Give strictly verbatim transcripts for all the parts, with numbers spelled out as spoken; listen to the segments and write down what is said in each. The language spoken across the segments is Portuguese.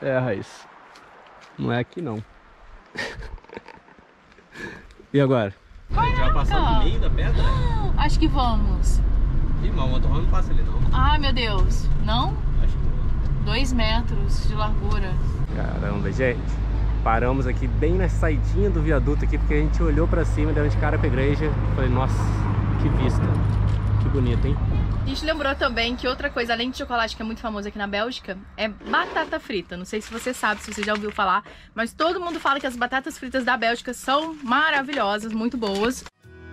É, Raíssa. Não é aqui não. E agora? A gente vai passar no meio da pedra? Acho que vamos. Ih, mas o motorhome não passa ali não. Ai, meu Deus. Não? Acho que não. Dois metros de largura. Caramba, gente. Paramos aqui bem na saidinha do viaduto aqui, porque a gente olhou pra cima, deu de cara pra igreja. Falei, nossa, que vista. Que bonito, hein? A gente lembrou também que outra coisa, além de chocolate que é muito famoso aqui na Bélgica, é batata frita. Não sei se você sabe, se você já ouviu falar, mas todo mundo fala que as batatas fritas da Bélgica são maravilhosas, muito boas.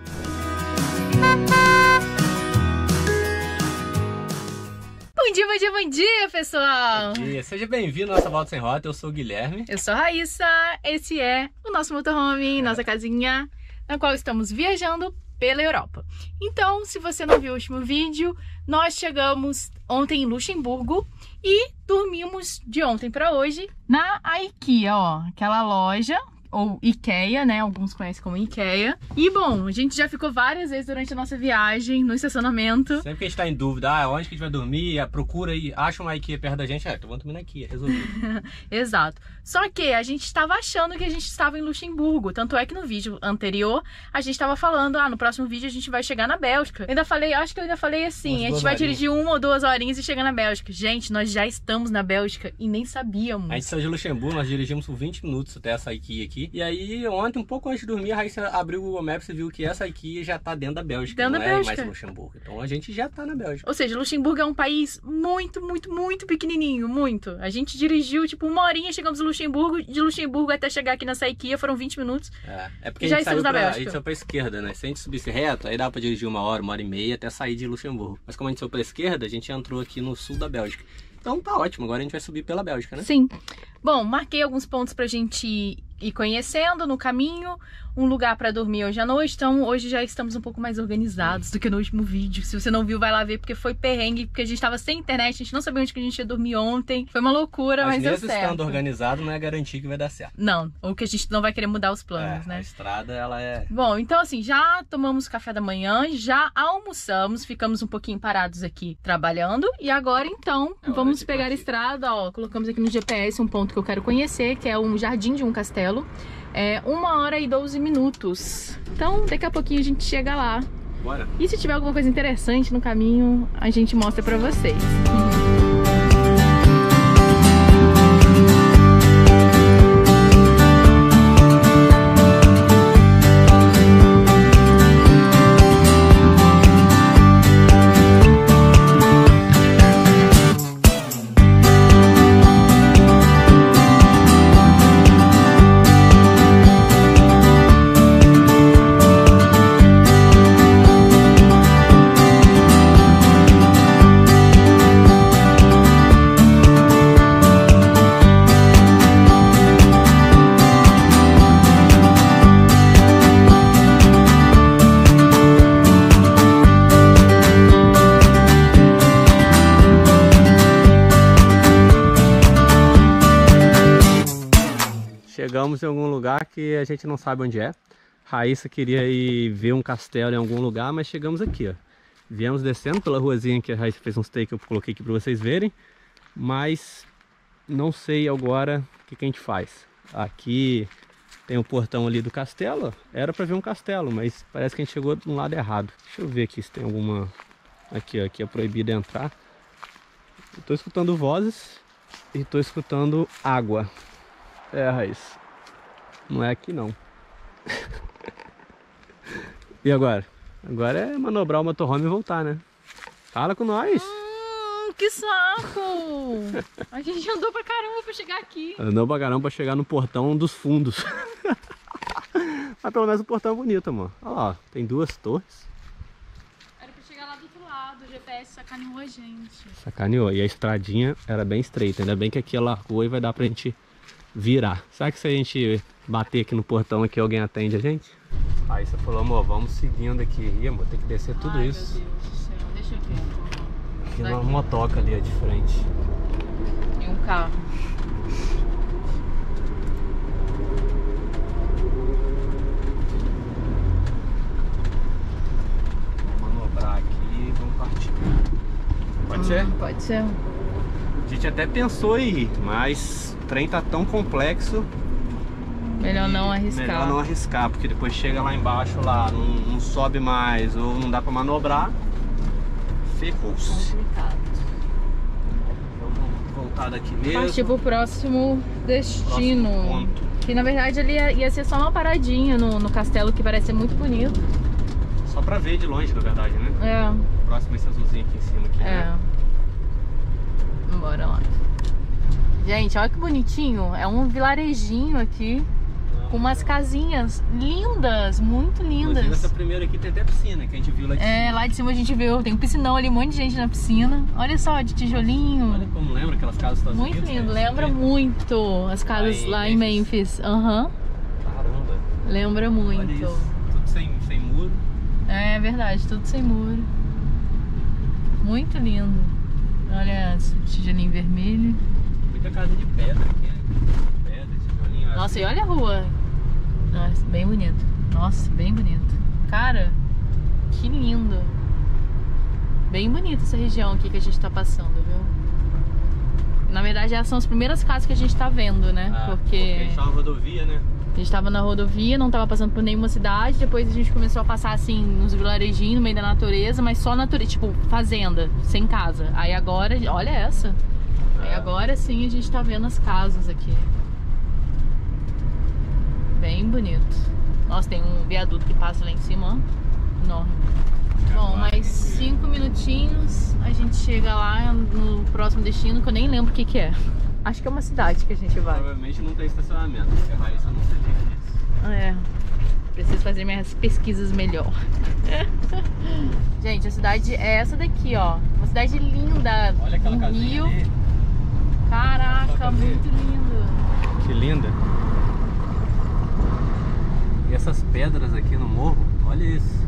Bom dia, bom dia, bom dia, pessoal! Bom dia, seja bem-vindo à nossa Volta Sem Rota, eu sou o Guilherme. Eu sou a Raíssa, esse é o nosso motorhome, é. nossa casinha, na qual estamos viajando pela Europa. Então, se você não viu o último vídeo, nós chegamos ontem em Luxemburgo e dormimos de ontem para hoje na IKEA, ó, aquela loja, ou IKEA, né? Alguns conhecem como IKEA. E bom, a gente já ficou várias vezes durante a nossa viagem no estacionamento. Sempre que a gente tá em dúvida, ah, onde que a gente vai dormir, procura aí, acha uma IKEA perto da gente, ah, então vamos dormir na IKEA, resolvido. Exato. Só que a gente estava achando que a gente estava em Luxemburgo, tanto é que no vídeo anterior a gente estava falando, ah, no próximo vídeo a gente vai chegar na Bélgica. Eu ainda falei, acho que eu ainda falei assim, a gente vai dirigir uma ou duas horinhas e chegar na Bélgica. Gente, nós já estamos na Bélgica e nem sabíamos. A gente saiu de Luxemburgo, nós dirigimos por vinte minutos até essa IKEA aqui. E aí, ontem, um pouco antes de dormir, a Raíssa abriu o Google Maps e viu que essa IKEA já tá dentro da Bélgica, dentro não da é Bélgica. mais Luxemburgo. Então a gente já tá na Bélgica. Ou seja, Luxemburgo é um país muito, muito, muito pequenininho, muito. A gente dirigiu, tipo, uma horinha, chegamos em Luxemburgo, de Luxemburgo até chegar aqui nessa IKEA foram vinte minutos. É, é porque já a gente, saiu na pra, Bélgica. a gente saiu pra esquerda, né? Se a gente subisse reto, aí dá pra dirigir uma hora, uma hora e meia até sair de Luxemburgo. Mas como a gente saiu pra esquerda, a gente entrou aqui no sul da Bélgica. Então tá ótimo, agora a gente vai subir pela Bélgica, né? Sim. Bom, marquei alguns pontos pra gente ir conhecendo no caminho, um lugar pra dormir hoje à noite, então hoje já estamos um pouco mais organizados do que no último vídeo. Se você não viu, vai lá ver, porque foi perrengue, porque a gente tava sem internet, a gente não sabia onde que a gente ia dormir ontem. Foi uma loucura, mas, mas deu certo. Mesmo estando organizado, não é garantir que vai dar certo. Não, ou que a gente não vai querer mudar os planos, é, né? A estrada, ela é... Bom, então assim, já tomamos café da manhã, já almoçamos, ficamos um pouquinho parados aqui trabalhando, e agora então, é vamos pegar a estrada, ó, colocamos aqui no G P S um ponto que eu quero conhecer, que é um jardim de um castelo. É uma hora e doze minutos. Então, daqui a pouquinho a gente chega lá. Bora. E se tiver alguma coisa interessante no caminho, a gente mostra pra vocês. Chegamos em algum lugar que a gente não sabe onde é. Raíssa queria ir ver um castelo em algum lugar, mas chegamos aqui, ó. Viemos descendo pela ruazinha que a Raíssa fez uns takes que eu coloquei aqui para vocês verem. Mas não sei agora o que, que a gente faz. Aqui tem o portão ali do castelo. Era para ver um castelo, mas parece que a gente chegou do lado errado. Deixa eu ver aqui se tem alguma... Aqui, ó, aqui é proibido entrar. Estou escutando vozes e estou escutando água. É, Raíssa. Não é aqui não. E agora? Agora é manobrar o motorhome e voltar, né? Fala com nós. Hum, que saco! A gente andou pra caramba pra chegar aqui. Andou pra caramba pra chegar no portão dos fundos. Mas pelo menos o portão é bonito, amor. Olha lá, tem duas torres. Era pra chegar lá do outro lado, o G P S sacaneou a gente. Sacaneou. E a estradinha era bem estreita. Ainda bem que aqui ela largou e vai dar pra gente virar. Será que se a gente bater aqui no portão aqui alguém atende a gente? Aí você falou, amor, vamos seguindo aqui. Ih, amor, tem que descer tudo Ai, isso. Meu Deus do céu, deixa eu ver. Tem uma motoca ali de frente. E um carro. Vamos manobrar aqui e vamos partir. Pode hum, ser? Pode ser. A gente até pensou em ir, mas trem tá tão complexo. Melhor não arriscar. Melhor não arriscar, porque depois chega lá embaixo, lá, não, não sobe mais ou não dá pra manobrar. Ferrou-se. Complicado. Vamos voltar daqui mesmo. Partir pro próximo destino. Próximo ponto. Que na verdade ali ia, ia ser só uma paradinha no, no castelo, que parece ser muito bonito. Só pra ver de longe, na verdade, né? É. Próximo esse azulzinho aqui em cima. Aqui, É. né? Bora lá. Gente, olha que bonitinho. É um vilarejinho aqui. Com umas casinhas lindas, muito lindas. Inclusive, essa primeira aqui tem até piscina, que a gente viu lá de É, cima. lá de cima a gente viu, tem um piscinão ali, um monte de gente na piscina. Olha só, de tijolinho. Olha como lembra aquelas casas dos Estados Muito Unidos. lindo, que a gente lembra vê. muito as casas Lá lá em em Memphis. Aham, Caramba. lembra Olha muito. isso. Tudo sem, sem muro. É verdade, tudo sem muro. Muito lindo. Olha esse tijolinho vermelho. Muita casa de pedra aqui, né? Pedra, tijolinho. Nossa, e olha a rua. Nossa, bem bonito. Nossa, bem bonito. Cara, que lindo. Bem bonita essa região aqui que a gente tá passando, viu? Na verdade, essas são as primeiras casas que a gente tá vendo, né? Ah, porque... porque a gente tá na rodovia, né? A gente tava na rodovia, não tava passando por nenhuma cidade. Depois a gente começou a passar assim nos vilarejinhos, no meio da natureza, mas só natureza, tipo fazenda, sem casa. Aí agora, olha essa. Aí agora sim a gente tá vendo as casas aqui. Bem bonito. Nossa, tem um viaduto que passa lá em cima, ó. Enorme. Bom, mais cinco minutinhos a gente chega lá no próximo destino, que eu nem lembro o que que é. Acho que é uma cidade que a gente vai. Provavelmente não tem estacionamento, porque a Raíssa não se liga disso. É, preciso fazer minhas pesquisas melhor. Gente, a cidade é essa daqui, ó. Uma cidade linda. Olha aquela um casinha rio. ali. Caraca, Só muito lindo. Que linda. E essas pedras aqui no morro, olha isso.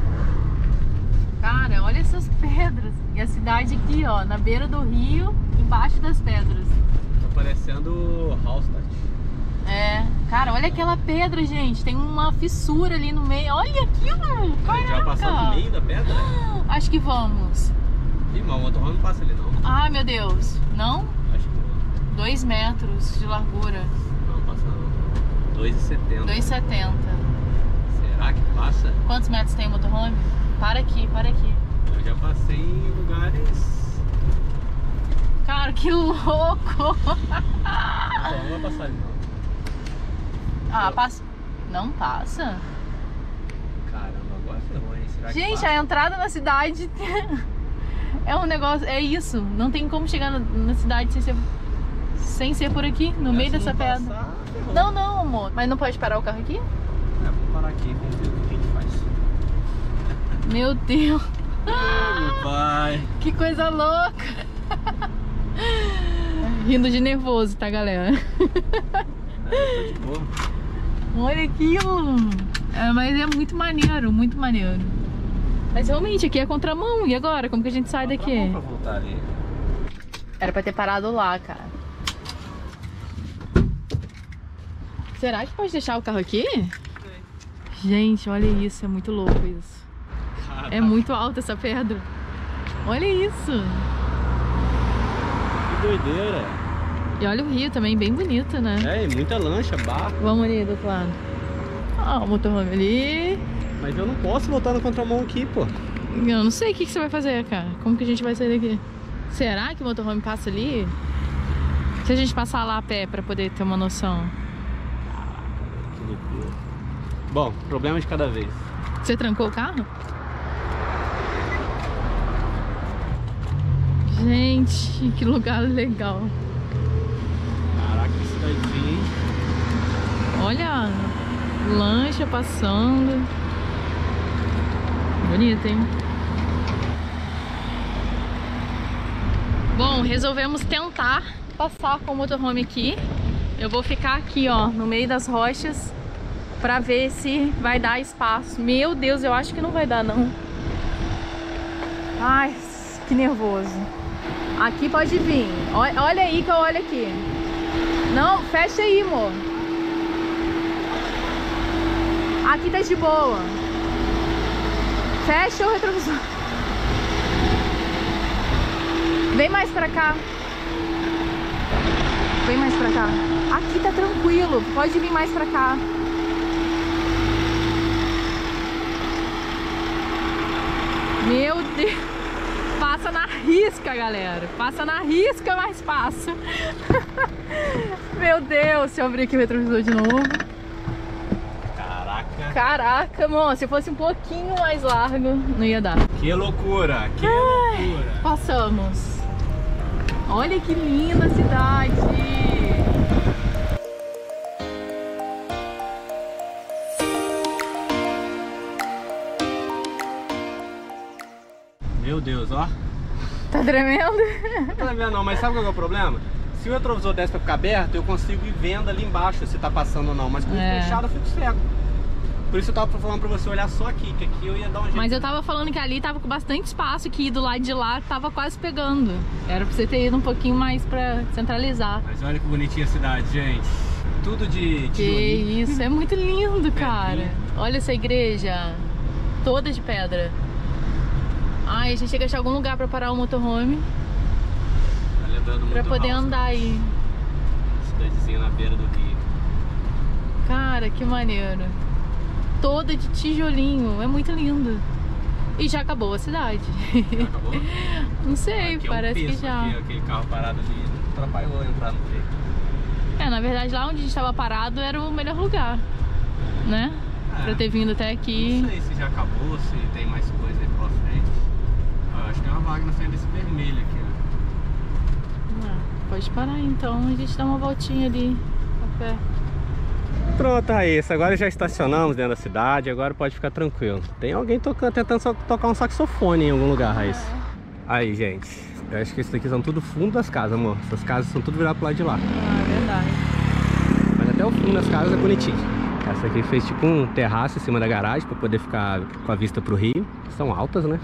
Cara, olha essas pedras. E a cidade aqui, ó, na beira do rio, embaixo das pedras. Tá parecendo Hallstatt. É, cara, olha aquela pedra, gente. Tem uma fissura ali no meio. Olha aquilo! A gente vai passar no Caraca! meio da pedra? Acho que vamos. Ih, mas o motorhome não passa ali não. Ai, meu Deus. Não? Acho que Dois metros de largura. não, não passa não. dois e setenta. dois e setenta. Será que passa? Quantos metros tem o motorhome? Para aqui, para aqui. Eu já passei em lugares... Cara, que louco! Não, não vai passar ali não. Ah, passa. Não passa? Caramba, agora ferrou, hein? Será que Gente, passa? a entrada na cidade é um negócio. É isso. Não tem como chegar na, na cidade sem ser, sem ser por aqui, no É, meio se dessa não pedra. passar, ferrou. Não, não, amor. Mas não pode parar o carro aqui? É, vamos parar aqui, vamos ver o que a gente faz. Meu Deus! Ai, meu pai. Que coisa louca! Rindo de nervoso, tá, galera? É, tô de boa. Olha aquilo! É, mas é muito maneiro, muito maneiro. Mas realmente aqui é contramão. E agora? Como que a gente sai daqui? Vamos pra voltar ali. Era pra ter parado lá, cara. Será que pode deixar o carro aqui? Gente, olha isso, é muito louco isso. Caraca, É muito alta essa pedra. Olha isso. que doideira. E olha o rio também, bem bonito, né? É, e muita lancha, barco. Vamos ali do outro lado. Ó, o motorhome ali. Mas eu não posso voltar no contramão aqui, pô. Eu não sei o que, que você vai fazer, cara. Como que a gente vai sair daqui? Será que o motorhome passa ali? Se a gente passar lá a pé pra poder ter uma noção. Que loucura. Bom, problema de cada vez. Você trancou o carro? Gente, que lugar legal. Caraca, que cidadezinha, hein? Olha, lancha passando. Bonito, hein? Bom, resolvemos tentar passar com o motorhome aqui. Eu vou ficar aqui, ó, no meio das rochas pra ver se vai dar espaço. Meu Deus, eu acho que não vai dar, não. Ai, que nervoso. Aqui pode vir. Olha, olha aí que eu olho aqui. Não, fecha aí, amor. Aqui tá de boa. Fecha o retrovisor. Vem mais pra cá. vem mais pra cá. Aqui tá tranquilo, pode vir mais pra cá. Meu Deus. Passa na risca, galera. Passa na risca, mas passa. Meu Deus, deixa eu abrir aqui o retrovisor de novo. Caraca. Caraca, mano, se fosse um pouquinho mais largo, não ia dar. Que loucura, que Ai, loucura. Passamos. Olha que linda a cidade. Meu Deus, ó. Tá tremendo? Não tá vendo não, mas sabe qual é o problema? Se o retrovisor desse pra ficar aberto, eu consigo ir vendo ali embaixo se tá passando ou não. Mas com É. ele fechado eu fico cego. Por isso eu tava falando pra você olhar só aqui, que aqui eu ia dar um jeito. Mas eu tava falando que ali tava com bastante espaço, que do lado de lá tava quase pegando. Era pra você ter ido um pouquinho mais pra centralizar. Mas olha que bonitinha a cidade, gente. Tudo de Que tijolinho. isso, é muito lindo, cara. Pedrinha. Olha essa igreja, toda de pedra. Ai, a gente tinha que achar algum lugar pra parar o motorhome, Tá lembrando muito pra poder House, andar aí. Cidadezinha na beira do rio. Cara, que maneiro. Toda de tijolinho, é muito lindo. E já acabou a cidade. Já acabou? Não sei, Aqui é um parece que peso, já. Aqui, aquele carro parado ali atrapalhou entrar no trecho. É, na verdade lá onde a gente tava parado era o melhor lugar, né? É. Pra ter vindo até aqui. Não sei se já acabou, se tem mais coisa aí pela frente. Ah, acho que tem uma vaga na frente desse vermelho aqui, ó. Ah, pode parar então, a gente dá uma voltinha ali a pé. Pronto, Raíssa, agora já estacionamos dentro da cidade, agora pode ficar tranquilo. Tem alguém tocando, tentando so- tocar um saxofone em algum lugar, Raíssa. Aí, gente, eu acho que isso daqui são tudo fundo das casas, amor. Essas casas são tudo viradas pro lado de lá. Ah, verdade. Mas até o fundo das casas é bonitinho. Essa aqui fez tipo um terraço em cima da garagem pra poder ficar com a vista pro rio. São altas, né?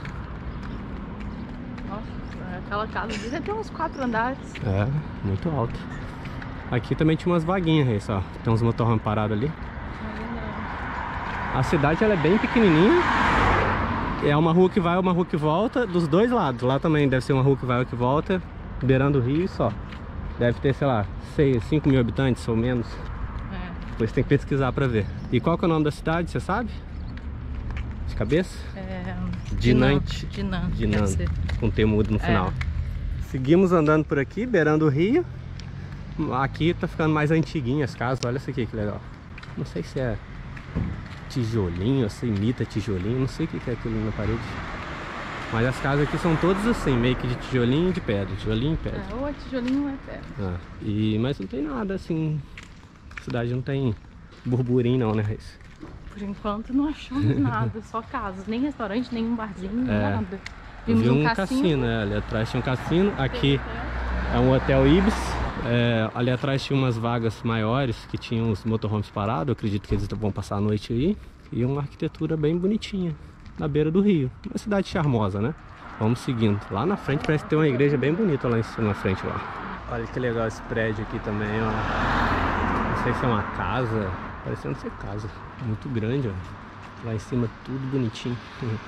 Nossa, aquela casa ali deve ter uns quatro andares. É, muito alta. Aqui também tinha umas vaguinhas, Raíssa, ó. Tem uns motorhome parados ali. A cidade ela é bem pequenininha. É uma rua que vai, uma rua que volta, dos dois lados. Lá também deve ser uma rua que vai ou que volta, beirando o rio só. Deve ter, sei lá, seis, cinco mil habitantes ou menos. É. Depois tem que pesquisar pra ver. E qual que é o nome da cidade, você sabe? De cabeça? É... Dinante. Dinan. Dinan, deve ser. com T mudo no É. final. Seguimos andando por aqui, beirando o rio. Aqui tá ficando mais antiguinho as casas, olha isso aqui que legal. Não sei se é tijolinho, se imita tijolinho, não sei o que é aquilo na parede. Mas as casas aqui são todas assim, meio que de tijolinho e de pedra, tijolinho e pedra. É, ou é tijolinho ou é pedra. Ah, e, mas não tem nada assim, a cidade não tem burburinho não, né, Raíssa? Por enquanto não achamos nada, só casas, nem restaurante, nem um barzinho, É. nada. Eu Vimos vi um um cassino, cassino. né? Ali atrás tinha um cassino, aqui é um hotel Ibis. É, ali atrás tinha umas vagas maiores que tinham os motorhomes parados. Eu acredito que eles vão passar a noite aí. E uma arquitetura bem bonitinha na beira do rio. Uma cidade charmosa, né? Vamos seguindo. Lá na frente parece ter uma igreja bem bonita lá em cima, na frente lá. Olha que legal esse prédio aqui também, ó. Não sei se é uma casa. Parecendo ser casa. Muito grande, ó. Lá em cima tudo bonitinho.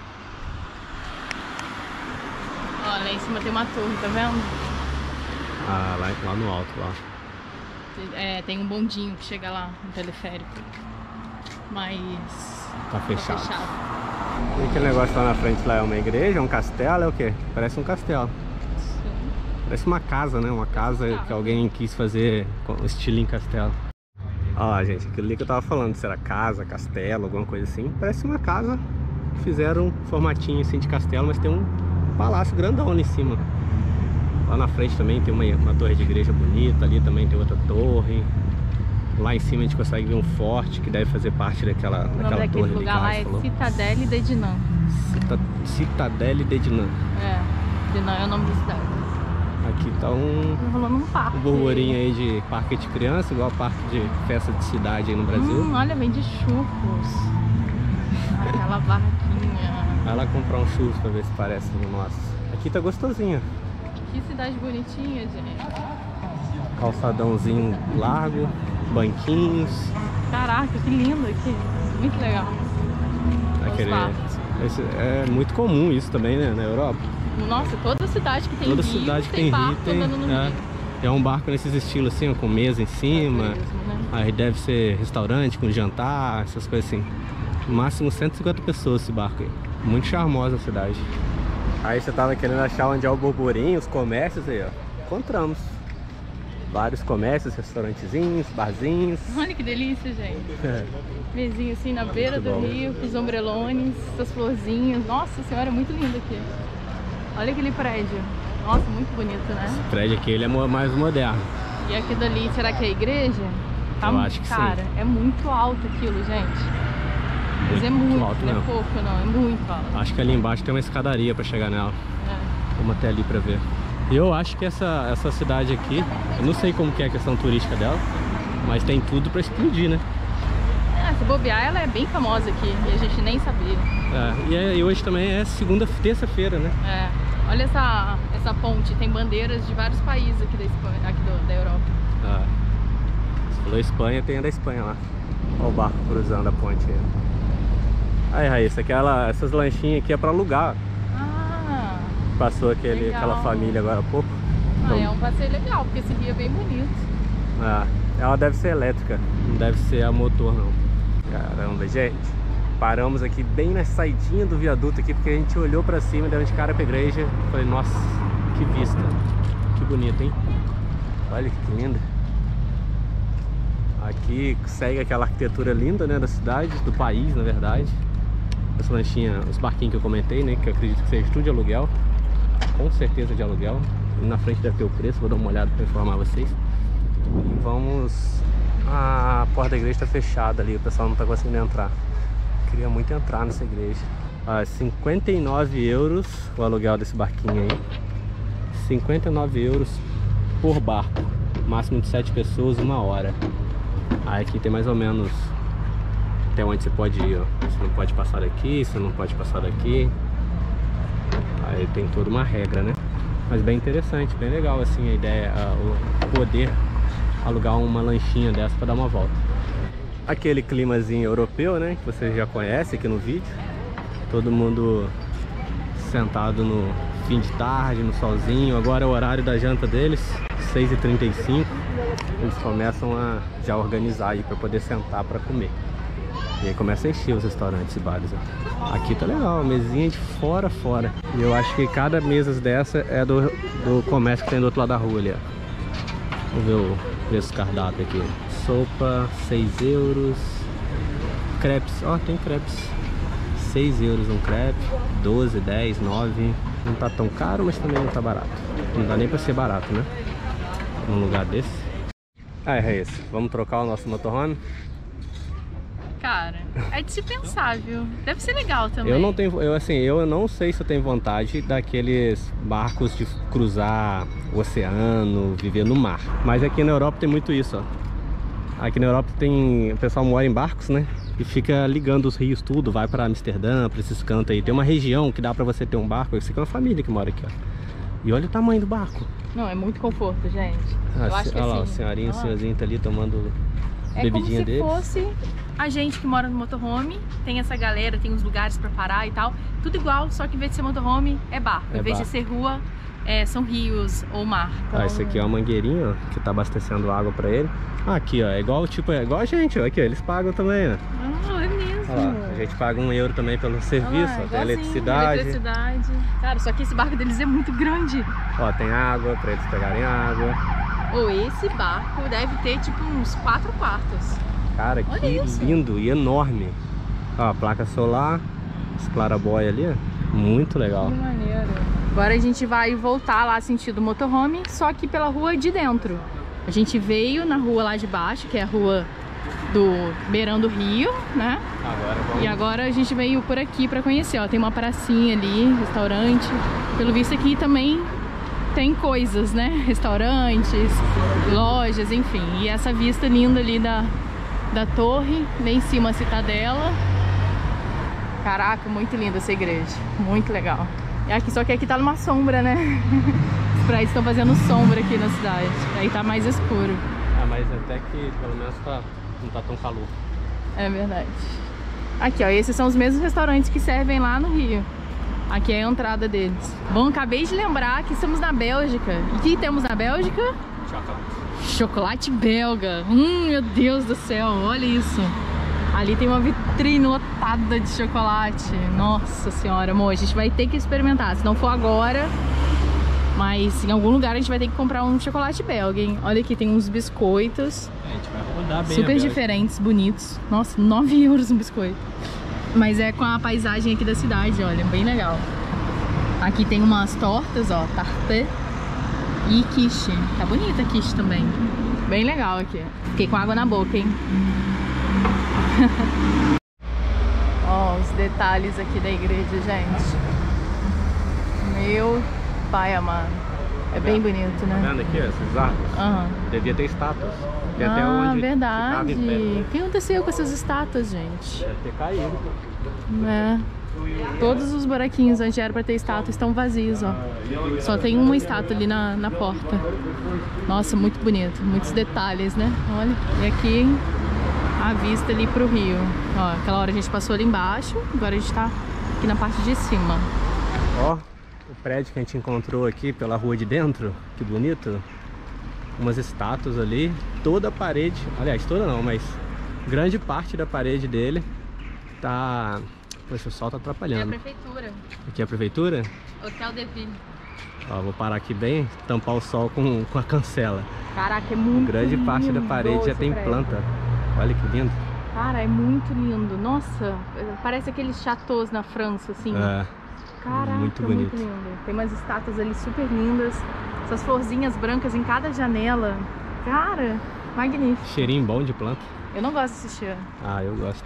Ó, lá em cima tem uma torre, tá vendo? Ah, lá, lá no alto, lá. É, tem um bondinho que chega lá no teleférico. Mas... Tá fechado. Tá fechado. E aquele negócio lá na frente lá é uma igreja, é um castelo, é o quê? Parece um castelo. Sim. Parece uma casa, né? Uma casa que alguém quis fazer com estilinho castelo. Olha lá, gente, aquilo ali que eu tava falando, se era casa, castelo, alguma coisa assim. Parece uma casa que fizeram um formatinho assim de castelo, mas tem um palácio grandão ali em cima. Lá na frente também tem uma, uma torre de igreja bonita, ali também tem outra torre. Lá em cima a gente consegue ver um forte que deve fazer parte daquela, O nome daquela daquele torre ali que lugar a lá Raíssa é falou. Citadelle de Dinan. Cita, Citadelle de Dinan. É, Dinan é o nome da cidade. Aqui tá um, Tá rolando um parque. um burburinho aí de parque de criança, igual parque de festa de cidade aí no Brasil. Hum, olha, vende churros. Aquela barraquinha. Vai lá comprar um churros pra ver se parece no nosso. Aqui tá gostosinho. Que cidade bonitinha, gente. Calçadãozinho largo, banquinhos. Caraca, que lindo aqui. Muito legal. Aquele, parques. esse, é muito comum isso também, né, na Europa. Nossa, toda cidade que tem Toda rio, cidade que tem tem rio barco tem, andando no é. rio. É um barco nesses estilos assim, ó, com mesa em cima. É mesmo, né? Aí deve ser restaurante com jantar, essas coisas assim. No máximo cento e cinquenta pessoas esse barco aí. Muito charmosa a cidade. Aí você tava querendo achar onde é o burburinho, os comércios aí, ó. Encontramos. Vários comércios, restaurantezinhos, barzinhos. Olha que delícia, gente. Mesinha assim na beira do rio, com os ombrelones, essas florzinhas. Nossa senhora, é muito lindo aqui. Olha aquele prédio. Nossa, muito bonito, né? Esse prédio aqui, ele é mais moderno. E aqui dali, será que é a igreja? Tá, Eu acho que cara, sim. é muito alto aquilo, gente. Mas é Muito muito, alto não é mesmo. pouco não, é muito alto. Acho que ali embaixo tem uma escadaria pra chegar nela. É. Vamos até ali pra ver. E eu acho que essa, essa cidade aqui, eu não sei como que é a questão turística dela, mas tem tudo pra explodir, né? É, se bobear, ela é bem famosa aqui e a gente nem sabia. É, e, é- e hoje também é segunda, terça-feira, né? É. Olha essa, essa ponte, tem bandeiras de vários países aqui da, Espanha, aqui do, da Europa. Ah, você falou Espanha, tem a da Espanha lá. Olha o barco cruzando a ponte aí. Aí, Raíssa, aquela, essas lanchinhas aqui é pra alugar. Ah, Passou aquele, Legal. aquela família agora há pouco. ah, é um passeio legal, porque esse rio é bem bonito. Ah, ela deve ser elétrica, não deve ser a motor não. Caramba, gente. Paramos aqui bem na saidinha do viaduto aqui, porque a gente olhou pra cima e deu de cara pra igreja. Falei, nossa, que vista. Que bonito, hein? Olha que linda. Aqui segue aquela arquitetura linda, né, da cidade, do país, na verdade. Essa lanchinha, os barquinhos que eu comentei, né, que eu acredito que seja tudo de aluguel. Com certeza de aluguel. E na frente deve ter o preço, vou dar uma olhada pra informar vocês. E vamos... A porta da igreja está fechada ali, o pessoal não está conseguindo entrar. Queria muito entrar nessa igreja. Ah, cinquenta e nove euros o aluguel desse barquinho aí. cinquenta e nove euros por barco. Máximo de sete pessoas, uma hora. Aí aqui tem mais ou menos até onde você pode ir, ó. Você não pode passar daqui, você não pode passar daqui. Aí tem toda uma regra, né? Mas bem interessante, bem legal assim a ideia, a, o poder alugar uma lanchinha dessa para dar uma volta. Aquele climazinho europeu, né, que você já conhece aqui no vídeo. Todo mundo sentado no fim de tarde, no solzinho. Agora é o horário da janta deles, seis e trinta e cinco. Eles começam a já organizar aí para poder sentar para comer. E aí começa a encher os restaurantes e bares, ó. Aqui tá legal, mesinha de fora a fora. E eu acho que cada mesa dessa é do, do comércio que tem do outro lado da rua ali, ó. Vamos ver o preço do cardápio aqui. Sopa, seis euros. Crepes, ó, tem crepes. seis euros um crepe. doze, dez, nove. Não tá tão caro, mas também não tá barato. Não dá nem pra ser barato, né? Num lugar desse. Ah, é isso. Vamos trocar o nosso motorhome? Cara, é de se pensar, viu? Deve ser legal também. Eu não tenho, eu assim, eu não sei se eu tenho vontade daqueles barcos de cruzar o oceano, viver no mar. Mas aqui na Europa tem muito isso, ó. Aqui na Europa tem, o pessoal mora em barcos, né? E fica ligando os rios tudo, vai para Amsterdã, para esses cantos aí. Tem uma região que dá para você ter um barco. Isso aqui é uma família que mora aqui, ó. E olha o tamanho do barco. Não, é muito conforto, gente. Ah, Eu acho que olha lá, assim, o senhorinho, o ó, senhorzinho tá ali tomando é bebidinha como se deles. fosse a gente que mora no motorhome, tem essa galera, tem uns lugares pra parar e tal. Tudo igual, só que em vez de ser motorhome, é barco. É em vez barco. de ser rua, é, são rios ou mar. Então... Ah, esse aqui é uma mangueirinha, ó, que tá abastecendo água pra ele. Ah, aqui, ó, é igual, tipo, é igual a gente, ó, aqui, ó, eles pagam também, ó. Ah, é mesmo. Olha lá, a gente paga um euro também pelo serviço, Ah, ó, tem igualzinho, eletricidade. eletricidade. Cara, só que esse barco deles é muito grande. Ó, tem água pra eles pegarem água. Ou esse barco deve ter tipo uns quatro quartos. Cara, Olha que isso. lindo e enorme. Ó, a placa solar, esse clarabóia ali, ó, muito legal. Que maneiro. Agora a gente vai voltar lá sentido motorhome, só que pela rua de dentro. A gente veio na rua lá de baixo, que é a rua do beirando o rio, né? Agora vamos... E agora a gente veio por aqui pra conhecer, ó. Tem uma pracinha ali, restaurante. Pelo visto aqui também tem coisas, né? Restaurantes, lojas, enfim. E essa vista linda ali da, da torre, lá em cima a citadela. Caraca, muito linda essa igreja. Muito legal. É aqui, só que aqui tá numa sombra, né? Os prédios estão fazendo sombra aqui na cidade. Aí tá mais escuro. Ah, mas até que pelo menos tá, não tá tão calor. É verdade. Aqui, ó, esses são os mesmos restaurantes que servem lá no Rio. Aqui é a entrada deles. Bom, acabei de lembrar que estamos na Bélgica. E o que temos na Bélgica? Chocolate. Chocolate belga. Hum, meu Deus do céu, olha isso. Ali tem uma vitrine lotada de chocolate. Nossa senhora, amor, a gente vai ter que experimentar. Se não for agora, mas em algum lugar a gente vai ter que comprar um chocolate belga, hein? Olha aqui, tem uns biscoitos. A gente vai rodar bem. Super diferentes, bonitos. Nossa, nove euros um biscoito. Mas é com a paisagem aqui da cidade, olha, bem legal. Aqui tem umas tortas, ó, tarte e quiche. Tá bonita a quiche também. Bem legal aqui. Fiquei com água na boca, hein? Ó, os detalhes aqui da igreja, gente. Meu pai amado. É bem bonito, Tá né? vendo aqui, essas árvores? Aham. Devia ter estátuas. Tem até Ah, onde verdade. ficava em pé. O que aconteceu com essas estátuas, gente? Deve ter caído. É. Todos os buraquinhos onde era pra ter estátua estão vazios, ó. Só tem uma estátua ali na, na porta. Nossa, muito bonito. Muitos detalhes, né? Olha. E aqui a vista ali pro rio. Ó, aquela hora a gente passou ali embaixo, agora a gente tá aqui na parte de cima. Ó, o prédio que a gente encontrou aqui pela rua de dentro. Que bonito. Umas estátuas ali. Toda a parede, aliás, toda não, mas grande parte da parede dele tá... Poxa, o sol tá É a atrapalhando. prefeitura. Aqui é a prefeitura? Hotel de Ville. Ó, vou parar aqui bem, tampar o sol com, com a cancela. Caraca, é muito Grande lindo parte da parede já esse tem prédio. planta. Olha que lindo. Cara, é muito lindo. Nossa, parece aqueles chateaus na França, assim. É, Caraca, muito muito, bonito. lindo. Tem umas estátuas ali super lindas. Essas florzinhas brancas em cada janela. Cara, magnífico. cheirinho bom de planta. Eu não gosto desse cheiro. Ah, eu gosto.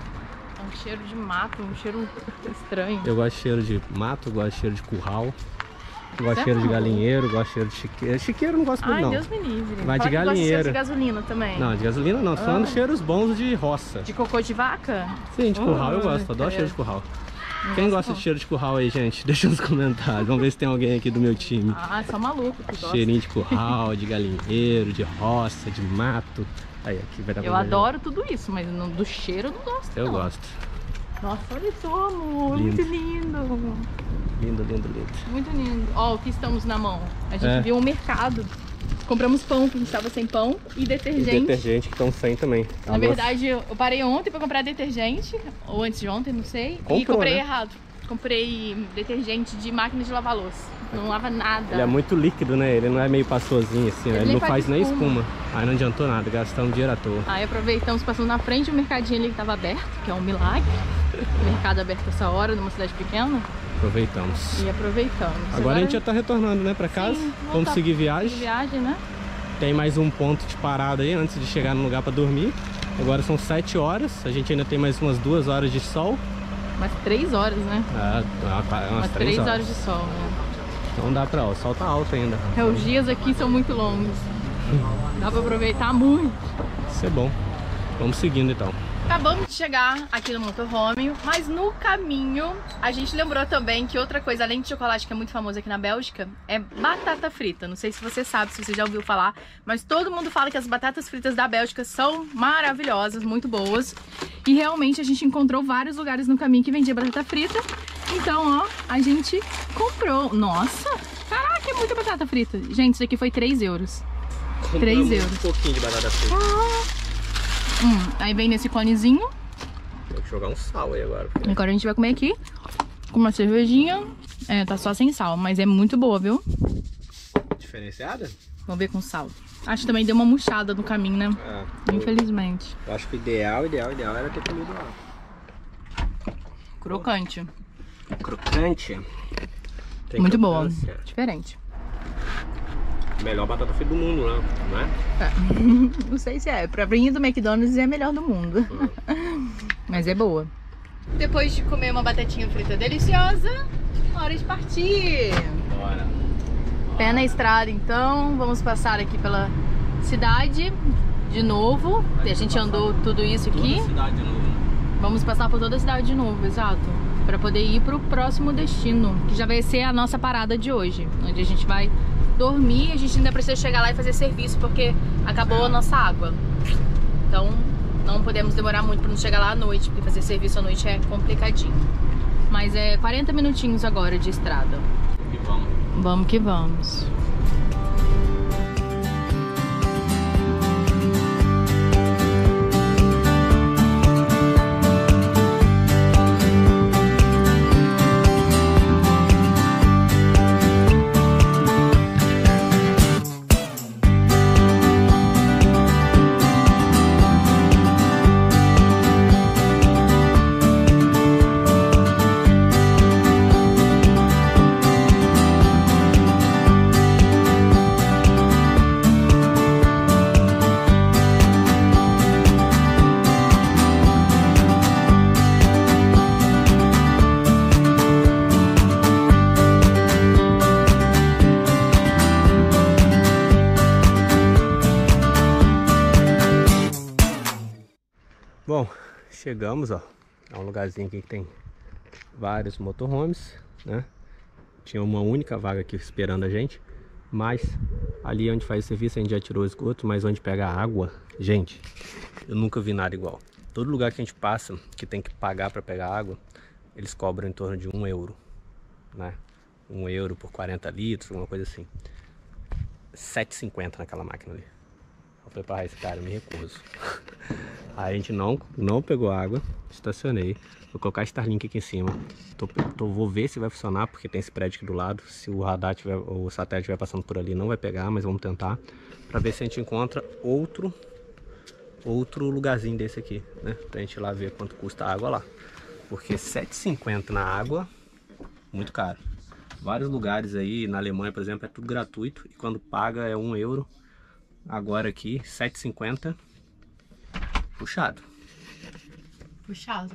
É um cheiro de mato, um cheiro estranho. Eu gosto de cheiro de mato, gosto de cheiro de curral. Gosto de Sério? cheiro de galinheiro, gosto de cheiro de chiqueiro. Chiqueiro eu não gosto muito Ai, não. Deus me livre. Vai de Fala que gosta cheiro galinheiro. de gasolina também. Não, de gasolina não, tô Ah. falando cheiros bons de roça. De cocô de vaca? Sim, de curral eu Ai, gosto, adoro credo. cheiro de curral. Não Quem gosto gosta não. de cheiro de curral aí, gente? Deixa nos comentários, vamos ver se tem alguém aqui do meu time. Ah, só maluco que gosta. Cheirinho de curral, de galinheiro, de roça, de mato. Aí, aqui vai dar pra Eu ver. adoro tudo isso, mas no- do cheiro eu não gosto. Eu não. gosto. Nossa, olha só, amor. Lindo. Muito lindo. Lindo, lindo, lindo. Muito lindo. Ó, o que estamos na mão? A gente É. viu um mercado. Compramos pão, que a gente tava sem pão. E E detergente. detergente que estão sem também. Na verdade, eu eu parei ontem pra comprar detergente. Ou antes de ontem, não sei. e Comprou, comprei né? errado. Comprei detergente de máquina de lavar louça. Não lava nada. Ele é muito líquido, né? Ele não é meio pastosinho assim, Ele né? Ele nem não faz faz nem espuma. espuma. Aí não adiantou nada, gastamos dinheiro à toa. Aí aproveitamos, passamos na frente do mercadinho ali que tava aberto, que é um milagre. Mercado aberto essa hora, numa cidade pequena. Aproveitamos. E aproveitamos. Agora a gente já tá retornando, né, pra casa. Sim, Vamos voltar. seguir De viagem. viagem, né? Tem mais um ponto de parada aí antes de chegar no lugar pra dormir. Agora são sete horas. A gente ainda tem mais umas duas horas de sol. Umas três horas, né? Ah, umas, Umas três, três horas. horas de sol, né? Então dá pra, ó, o sol tá alto ainda. É, os dias aqui são muito longos. Dá pra aproveitar muito. Isso é bom. Vamos seguindo então. Acabamos de chegar aqui no motorhome, mas no caminho a gente lembrou também que outra coisa, além de chocolate que é muito famoso aqui na Bélgica, é batata frita. Não sei se você sabe, se você já ouviu falar, mas todo mundo fala que as batatas fritas da Bélgica são maravilhosas, muito boas. E realmente a gente encontrou vários lugares no caminho que vendia batata frita. Então, ó, a gente comprou. Nossa, caraca, é muita batata frita. Gente, isso aqui foi três euros. três Compramos euros. Um pouquinho de batata frita. Hum, aí vem nesse conezinho. Tem que jogar um sal aí agora. porque- Agora a gente vai comer aqui com uma cervejinha. É, tá só sem sal, mas é muito boa, viu? Diferenciada? Vamos ver com sal. Acho que também deu uma murchada no caminho, né? É. Infelizmente. Eu acho que o ideal, ideal, ideal era ter comido lá. Crocante. Crocante. Tem Muito boa. crocância. Diferente. Melhor batata frita do mundo, né? Não é? É. Não sei se é. Pra vinha do McDonald's é a melhor do mundo. Mas é boa. Depois de comer uma batatinha frita deliciosa, hora de partir. Bora. Pé na estrada, então. Vamos passar aqui pela cidade de novo. A gente andou tudo isso aqui. Toda a cidade de novo. Vamos passar por toda a cidade de novo, exato. Pra poder ir pro próximo destino, que já vai ser a nossa parada de hoje. Onde a gente vai dormir. A gente ainda precisa chegar lá e fazer serviço, porque acabou a nossa água. Então não podemos demorar muito pra não chegar lá à noite, porque fazer serviço à noite é complicadinho. Mas é quarenta minutinhos agora de estrada. E vamos. Vamos que vamos. Bom, chegamos, ó. É um lugarzinho aqui que tem vários motorhomes, né? Tinha uma única vaga aqui esperando a gente. Mas ali onde faz o serviço a gente já tirou o esgoto. Mas onde pega a água, gente, eu nunca vi nada igual. Todo lugar que a gente passa, que tem que pagar para pegar água, eles cobram em torno de um euro, né? Um euro por quarenta litros, alguma coisa assim. sete e cinquenta naquela máquina ali. Eu falei pra esse cara, eu me recuso. Aí a gente não, não pegou água, estacionei. Vou colocar a Starlink aqui em cima. Tô, tô, vou ver se vai funcionar, porque tem esse prédio aqui do lado. Se o radar tiver, ou o satélite estiver passando por ali, não vai pegar, mas vamos tentar. Pra ver se a gente encontra outro, outro lugarzinho desse aqui, né? Pra gente ir lá ver quanto custa a água lá. Porque sete e cinquenta na água, muito caro. Vários lugares aí, na Alemanha, por exemplo, é tudo gratuito. E quando paga é um euro. Agora aqui, sete e cinquenta. Puxado. Puxado.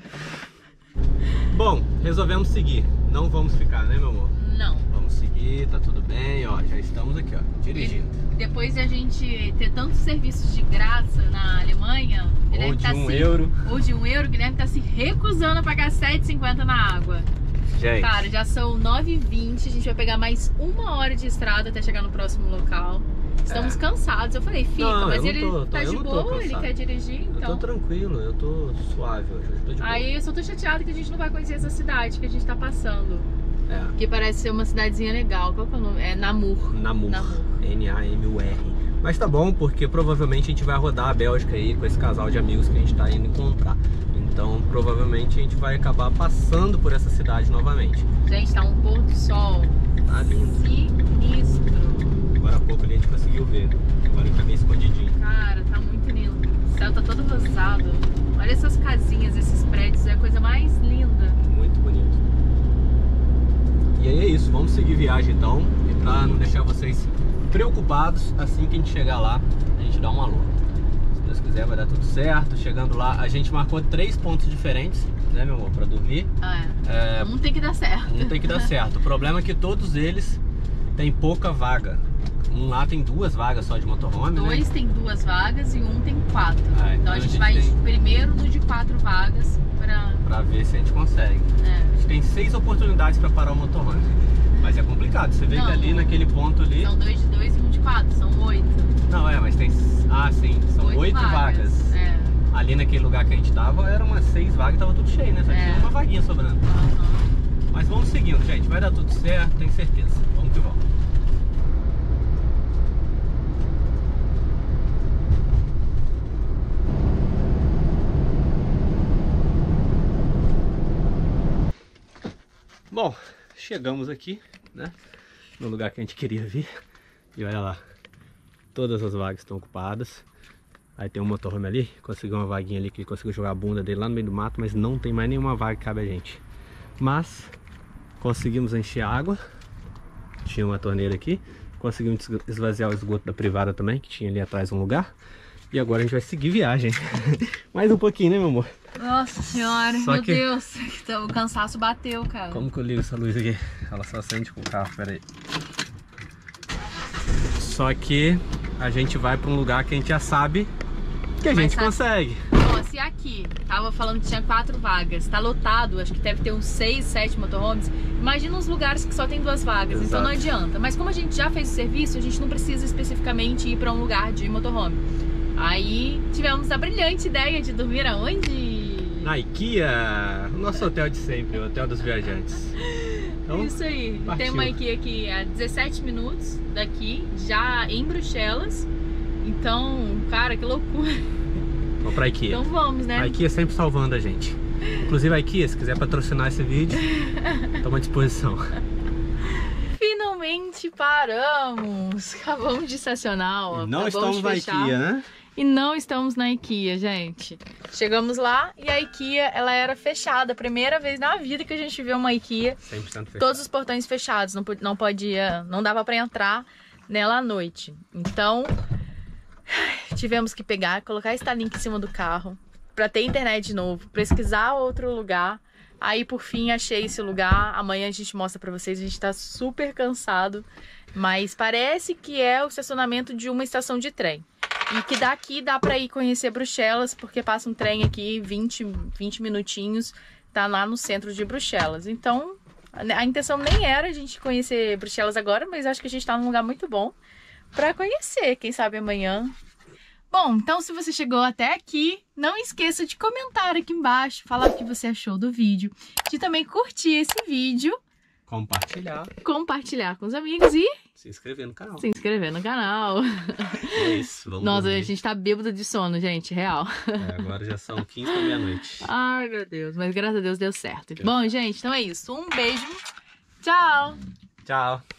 Bom, resolvemos seguir. Não vamos ficar, né, meu amor? Não. Vamos seguir, tá tudo bem, ó. Já estamos aqui, ó, dirigindo. E depois de a gente ter tantos serviços de graça na Alemanha, Ou de tá um se, euro. Ou de um euro, o Guilherme tá se recusando a pagar sete e cinquenta na água. Gente. Cara, já são nove e vinte, a gente vai pegar mais uma hora de estrada até chegar no próximo local. Estamos É. cansados. Eu falei, fica, Não, mas eu não ele tô, tô- tá eu de não tô boa, ele cansado. quer dirigir, Eu então. tô tranquilo, eu tô suave hoje, eu tô de boa. Aí eu só tô chateada que a gente não vai conhecer essa cidade que a gente tá passando. É. Que parece ser uma cidadezinha legal. Qual que é o nome? É Namur. Namur. Namur. N A M U R. Mas tá bom, porque provavelmente a gente vai rodar a Bélgica aí com esse casal de amigos que a gente tá indo encontrar. Então provavelmente a gente vai acabar passando por essa cidade novamente. Gente, tá um pôr do sol Tá lindo. sinistro. Agora há pouco ali a gente conseguiu ver. Agora ele tá meio escondidinho. Cara, tá muito lindo. O céu tá todo rosado. Olha essas casinhas, esses prédios. É a coisa mais linda. Muito bonito. E aí é isso, vamos seguir viagem então. E pra não deixar vocês preocupados, assim que a gente chegar lá, a gente dá um alô. Se Deus quiser vai dar tudo certo. Chegando lá, a gente marcou três pontos diferentes, né, meu amor, pra dormir. Ah, É, é. Um tem que dar certo. um tem que dar certo. O problema é que todos eles têm pouca vaga. Um lá tem duas vagas só de motorhome, Dois né? tem duas vagas e um tem quatro. Ah, então, a gente vai tem- primeiro no de quatro vagas pra... Pra ver se a gente consegue. É. A gente tem seis oportunidades pra parar o motorhome. Mas é complicado. Você vê Não, que ali naquele ponto ali... São dois de dois e um de quatro. São oito. Não, é, mas tem... Ah, sim. São oito vagas. É. Ali naquele lugar que a gente tava, eram umas seis vagas e tava tudo cheio, né? Só É. tinha uma vaguinha sobrando. Uhum. Mas vamos seguindo, gente. Vai dar tudo certo, tenho certeza. Vamos que vamos. Bom, chegamos aqui, né? No lugar que a gente queria vir. E olha lá. Todas as vagas estão ocupadas. Aí tem um motorhome ali, conseguiu uma vaguinha ali que ele conseguiu jogar a bunda dele lá no meio do mato, mas não tem mais nenhuma vaga que cabe a gente. Mas conseguimos encher água. Tinha uma torneira aqui. Conseguimos esvaziar o esgoto da privada também, que tinha ali atrás um lugar. E agora a gente vai seguir viagem. Mais um pouquinho, né, meu amor? Nossa senhora, Só meu que- Deus. O cansaço bateu, cara. Como que eu ligo essa luz aqui? Ela só acende com o carro, pera aí. Só que a gente vai pra um lugar que a gente já sabe que a Mas gente sabe- consegue. Ó, se aqui tava falando que tinha quatro vagas, tá lotado, acho que deve ter uns seis, sete motorhomes. Imagina uns lugares que só tem duas vagas, então não Exato. adianta. Mas como a gente já fez o serviço, a gente não precisa especificamente ir pra um lugar de motorhome. Aí tivemos a brilhante ideia de dormir aonde? Na IKEA, o nosso hotel de sempre, o hotel dos viajantes. Então, Isso aí. partiu. Tem uma IKEA aqui a dezessete minutos daqui, já em Bruxelas. Então, cara, que loucura. vamos pra IKEA. Então vamos, né? A IKEA sempre salvando a gente. Inclusive a IKEA, se quiser patrocinar esse vídeo, toma à disposição. Finalmente paramos! Acabamos de estacionar, ó. Não Acabamos estamos de na fechar. IKEA, né? E não estamos na IKEA, gente. Chegamos lá e a IKEA, ela era fechada. Primeira vez na vida que a gente viu uma IKEA. cem por cento fechado. Todos os portões fechados. Não, po- não podia, não dava pra entrar nela à noite. Então, tivemos que pegar, colocar esse Starlink em cima do carro pra ter internet de novo, pesquisar outro lugar. Aí, por fim, achei esse lugar. Amanhã a gente mostra pra vocês. A gente tá super cansado, mas parece que é o estacionamento de uma estação de trem. E que daqui dá pra ir conhecer Bruxelas, porque passa um trem aqui, vinte, vinte minutinhos, tá lá no centro de Bruxelas. Então, a intenção nem era a gente conhecer Bruxelas agora, mas acho que a gente tá num lugar muito bom pra conhecer, quem sabe amanhã. Bom, então se você chegou até aqui, não esqueça de comentar aqui embaixo, falar o que você achou do vídeo, de também curtir esse vídeo, Compartilhar. compartilhar com os amigos e Se inscrever no canal. se inscrever no canal. É isso, vamos Nossa, dormir. a gente tá bêbado de sono, gente, real. É, agora já são quinze da meia-noite. Ai, meu Deus, mas graças a Deus deu certo. Bom, gente, então é isso. Um beijo. Tchau! Tchau.